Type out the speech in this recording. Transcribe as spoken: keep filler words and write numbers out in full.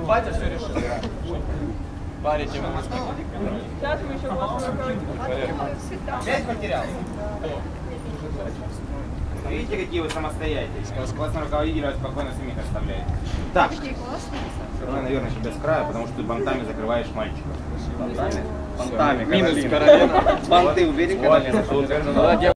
Вот батя все решил. Парить ему. Сейчас мы еще классный руководитель. Опять потерял? Видите, какие вы самостоятельные. Классный руководитель вас спокойно самих оставляет. Так, давай, наверное, тебя с края, потому что ты бантами закрываешь мальчика. Бантами? Бантами, Минус Каролина. Банты убери, Каролина.